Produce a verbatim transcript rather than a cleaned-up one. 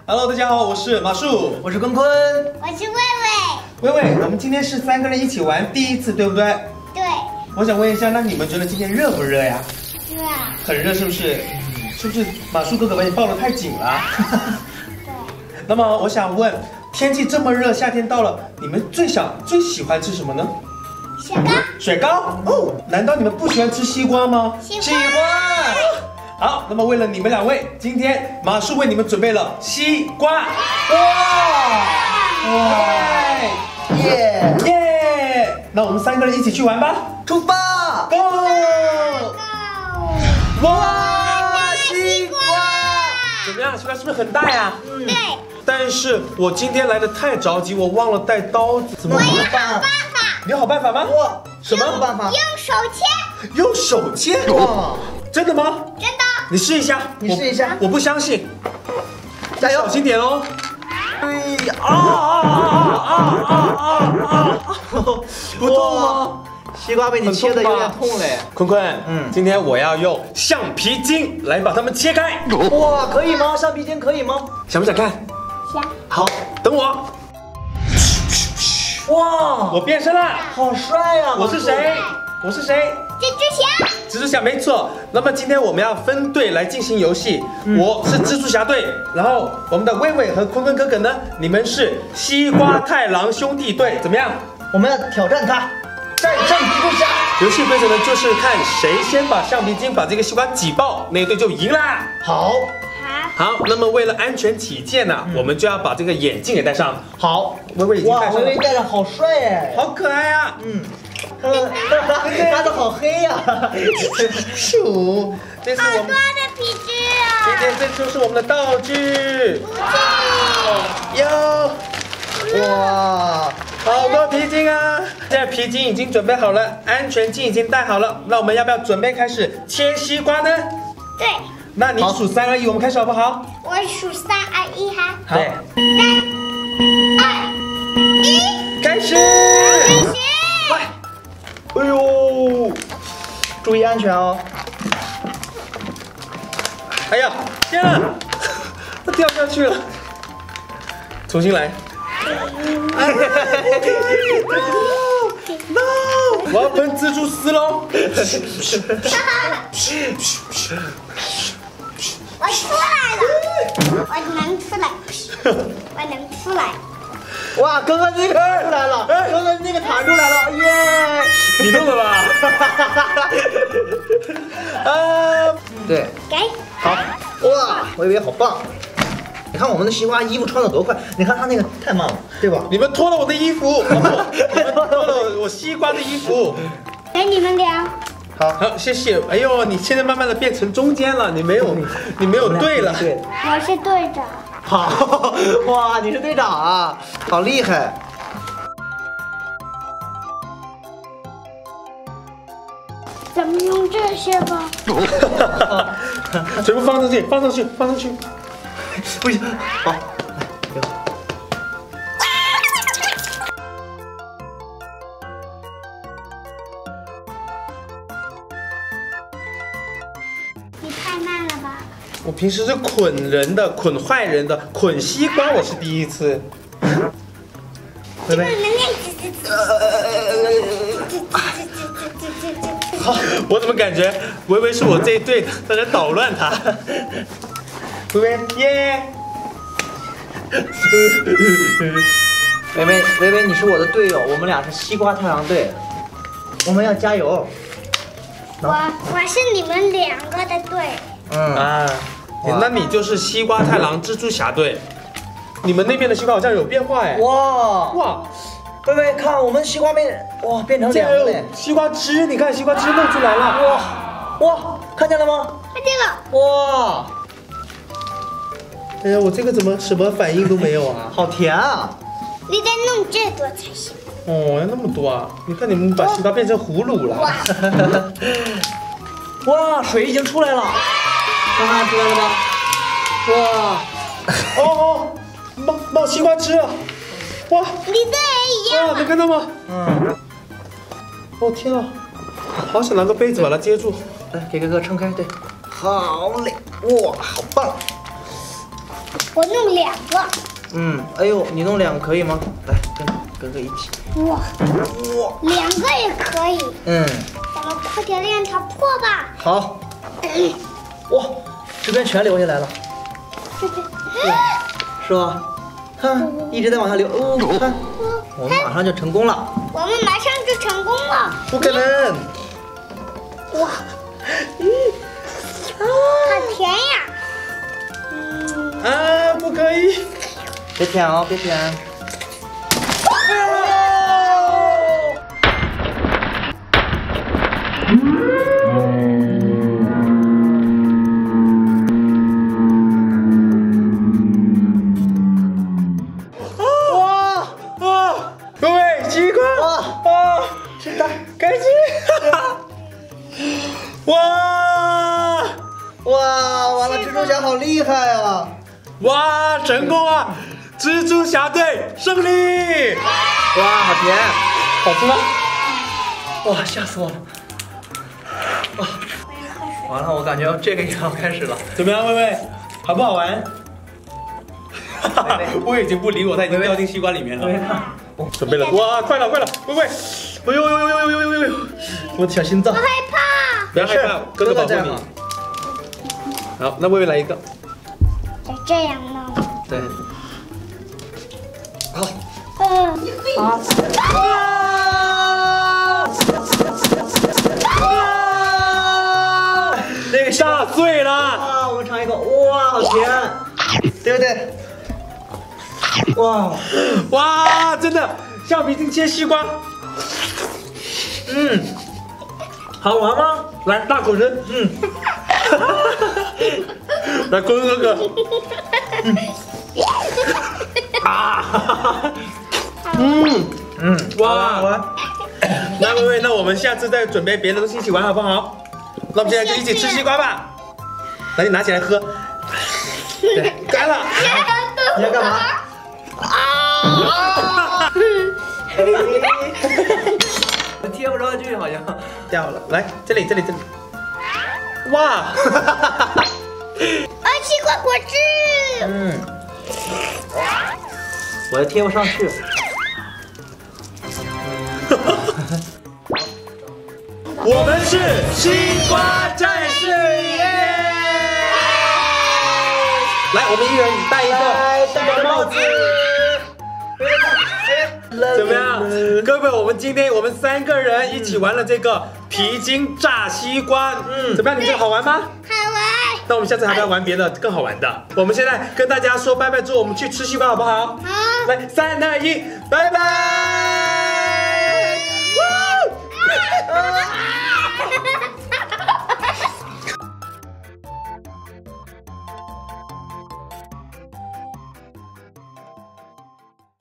Hello， 大家好，我是马树， 我是坤坤， 我是魏魏。 魏魏，我们今天是三个人一起玩第一次，对不对？ 对。 我想问一下，那你们觉得今天热不热呀？ 热。 很热，是不是？嗯，是不是马树哥哥把你抱得太紧了？ 对。 那么我想问，天气这么热，夏天到了，你们最想最喜欢吃什么呢？ 雪糕。 雪糕哦，难道你们不喜欢吃西瓜吗？ 喜欢。 喜欢。好，那么为了你们两位，今天马叔为你们准备了西瓜。哇！哇！ 耶耶！那我们三个人一起去玩吧， 出发 ，Go！ 哇！ 西瓜， 怎么样？西瓜是不是很大呀？ 嗯。对。 但是我今天来的太着急，我忘了带刀子，怎么我有好办？ 办法。 你有好办法吗？ 哇， 什么办法？ 用手切。 用手切？ 哇， 真的吗？ 真的。 你试一下， 你试一下， 我不相信。 加油， 小心点哦。 对呀， 啊啊啊啊啊啊啊！不痛吗？ 西瓜被你切的有点痛嘞。 坤坤， 嗯， 今天我要用橡皮筋来把它们切开。 哇，可以吗？橡皮筋可以吗？ 想不想看？ 想。 好，等我。 哇， 我变身了， 好帅呀！ 我是谁？我是谁？ 蜘蛛侠。 蜘蛛侠没错。那么今天我们要分队来进行游戏。嗯、我是蜘蛛侠队，然后我们的薇薇和坤坤哥哥呢，你们是西瓜太郎兄弟队，怎么样？ 我们要挑战他，战胜蜘蛛侠。 游戏规则呢，就是看谁先把橡皮筋把这个西瓜挤爆，那个队就赢啦。 好。 好，那么为了安全起见呢、啊，嗯、我们就要把这个眼镜也戴上。 好， 薇薇已经戴上了。 哇，薇薇戴上好帅哎， 好可爱啊。 嗯。他的好黑呀！ 鼠，这是我们好多的皮筋啊！ 今天这就是我们的道具。哟， 哇， 好多皮筋啊！现在皮筋已经准备好了，安全镜已经戴好了，那我们要不要准备开始切西瓜呢？ 对。 那你数三二一，我们开始好不好？ 我数三二一哈。 好。 三二一， 开始。 开始。 快！哎呦， 注意安全哦！ 哎呀，天啊，它掉下去了，重新来。哎呀 ，no， 我要喷蜘蛛丝喽！ 我出来了，我能出来，我能出来。 哇，哥哥那个出来了，哥哥那个弹出来了，耶！ 你弄的吧？啊， 对， 给。 好，哇，薇薇好棒！你看我们的西瓜衣服穿的多快，你看他那个太慢了，对吧？ 你们脱了我的衣服，你们脱了我西瓜的衣服。 给你们俩。 好， 好，谢谢。哎呦，你现在慢慢的变成中间了，你没有，你没有队了。 对， 我是队长。 好，哇，你是队长啊，好厉害！ 咱们用这些吧。 全部放上去，放上去，放上去。 不行，好，来，给我。 你太慢了吧？ 我平时是捆人的，捆坏人的，捆西瓜我是第一次。 这个能量。 好，我怎么感觉薇薇是我这一队的，在这捣乱他。薇薇，耶！ 薇薇，薇薇，你是我的队友，我们俩是西瓜太郎队，我们要加油。 我我是你们两个的队。 嗯啊，那你就是西瓜太郎蜘蛛侠队。你们那边的西瓜好像有变化哎。 哇哇！ 薇薇，看我们西瓜变，哇，变成两个嘞。 西瓜汁，你看西瓜汁弄出来了。 哇哇，看见了吗？ 看见了。 哇！ 哎呀，我这个怎么什么反应都没有啊？ 好甜啊！ 你得弄这多才行。 哦，要那么多啊！你看你们把西瓜变成葫芦了。 哇！ 哇，水已经出来了，看看出来了吗？哇！ 哦哦，冒冒西瓜汁了！哇！ 你的也一样。 哇，能看到吗？ 嗯。 哦天啊，好想拿个杯子把它接住。 来，给哥哥撑开，对，好嘞，哇，好棒！ 我弄两个。 嗯，哎呦，你弄两个可以吗？来，跟哥哥一起。 哇， 哇， 两个也可以。 嗯， 咱们快点让它破吧。 好。哇，这边全流下来了， 这边， 是吧？看，一直在往下流。哦，看，我们马上就成功了。 我们马上就成功了。 不可能！ 哇，好甜呀！嗯， 啊，不可以！ 别舔哦，别舔。哇啊！各位西瓜哇啊！ 是的， 开心！哇哇，完了，蜘蛛侠好厉害啊！ 哇，成功啊！蜘蛛侠队胜利！ 哇，好甜， 好吃吗？ 哇，吓死我了！哇，完了，我感觉这个也要开始了。 怎么样，薇薇？好不好玩？我已经不理我，他已经掉进西瓜里面了。准备了，哇，快了，快了，薇薇！哎呦呦呦呦呦呦呦呦！ 我的小心脏我，害怕。 不要害怕，哥哥保护你在吗。 好，那薇薇来一个。 就这样弄。 对，好。 嗯。 啊！ 那个吓碎了！ 啊，我们尝一口，哇，好甜，对不对？哇， 哇，真的橡皮筋切西瓜， 嗯，好玩吗？ 来大口扔， 嗯， 来坤坤哥哥，嗯啊，嗯嗯， 哇， 好玩。 那薇薇，那我们下次再准备别的东西一起玩好不好？那我们现在就一起吃西瓜吧。来，你拿起来喝。对，干了。 你要干嘛？ 啊！ 贴不上去，好像掉了。来，这里，这里，这里。哇！ 啊，西瓜果汁。 嗯，我也贴不上去。 我们是西瓜战士耶！来，我们一人戴一个戴个帽子。怎么样，各位？我们今天我们三个人一起玩了这个皮筋炸西瓜，嗯，怎么样？你们觉得好玩吗？ 好玩。 那我们下次还要玩别的更好玩的。我们现在跟大家说拜拜之后，我们去吃西瓜好不好？ 好。 来，三二一，拜拜。